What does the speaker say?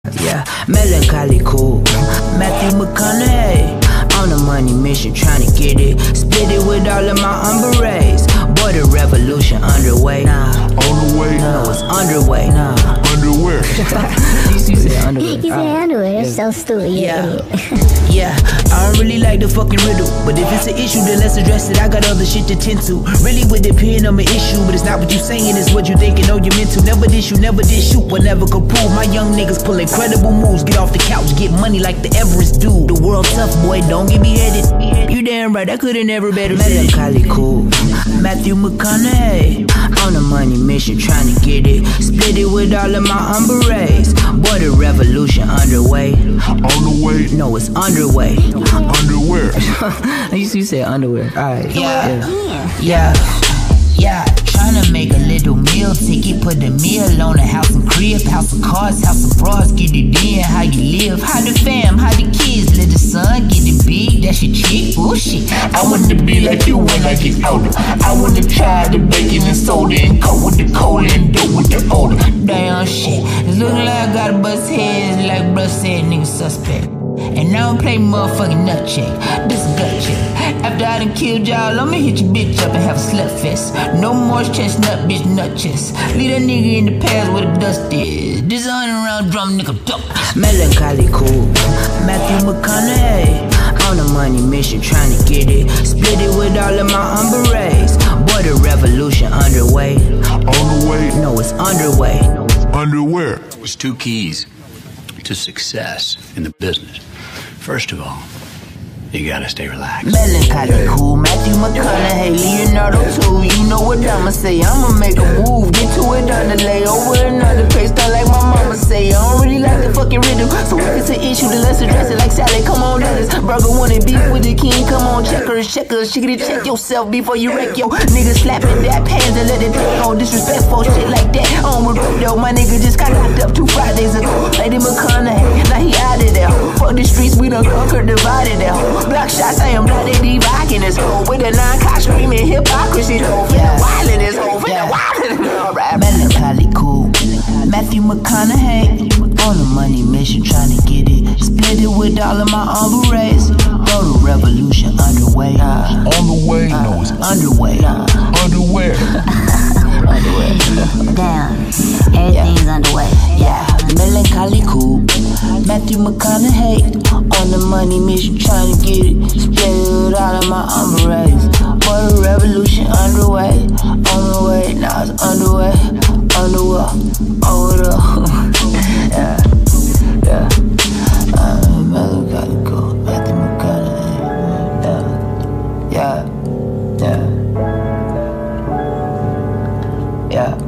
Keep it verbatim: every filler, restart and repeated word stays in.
Yeah, melancholy cool. Matthew McConaughey on a money mission, trying to get it. Split it with all of my umbrellas. Boy, the revolution underway. Nah, on the way. No, it's underway. Nah, underwear. You said underwear. You said underwear. That's so stupid. Yeah. Yeah, I don't really like the fucking riddle, but if it's an issue, then let's address it. I got other shit to tend to. Really would depend on my issue, but it's not what you saying, it's what you thinking. Oh, you meant to. Never did shoot, never did shoot, but never could prove. My young niggas pull incredible moves. Get off the couch, get money like the Everest do. The world tough, boy, don't get me headed. You damn right, I could've never better said it. Melancholy cool. Matthew McConaughey on a money mission, trying to get it. Split it with all of my umbrellas. Boy, the revolution underway. On the way. No, it's underway. Underwear. You said underwear. Alright. Yeah. Yeah. Yeah. Yeah. Trying to make a little meal ticket. Put the meal on a house and crib. House of cars, house of bras. Get it in. How you live. How the fam. How the kids. Let the son get it big. That's your chick. Bullshit. I want to be like you when I get older. I want to try the bacon and soda and go with the cola and do with the odor. Damn shit. It look like I got a bust heads like bruh said nigga suspect. And I don't play motherfucking nut check. This a gut check. After I done killed y'all, I'ma hit your bitch up and have a slut fest. No more chestnut, bitch, nut chest. Leave that nigga in the past where the dust is. This a hundred round drum nigga duck. Melancholy cool. Matthew McConaughey on a money mission, trying to get it. Split it with all of my umbrellas. Boy, the revolution underway. On the way. No, it's underway. Underwear. There's two keys to success in the business. First of all, you gotta stay relaxed. Melancholy cool, Matthew McConaughey, Leonardo too. You know what I'ma say, I'ma make a move. Get to it on the lay over another place. Start like my mama say, I don't really like the fucking rhythm. So if it's an issue, then let's address it like Sally. Come on, let us. Burger wanted beef with the king. Come on, checkers, checkers. Chickity check yourself before you wreck yo. Niggas slapping that pants and let it take on disrespectful shit like that. On with yo, my nigga just got locked up two Fridays ago. Lady McConaughey, now he out of there. Fuck the streets, we done conquered, divided there. Block shots, I am bloody D-rocking this hoe. With a nine-cock screaming hypocrisy though. Finna wild in this hoe, finna wild in this hoe. Melancholy cool. Matthew McConaughey on a money mission, trying to get it. Split it with all of my umbrellas. Bro, the revolution underway. Uh, On the way. uh, No, it's underway. Uh, underwear. underway. Damn. Everything's underway. Yeah, melancholy cool. Matthew McConaughey on the money mission, trying to get it. Split it with all of my umbrellas. Boy, the revolution underway. On the way, now it's underway. Underwear, over the yeah, yeah. Uh, melancholy cool. Matthew McConaughey. Yeah, yeah, yeah, yeah.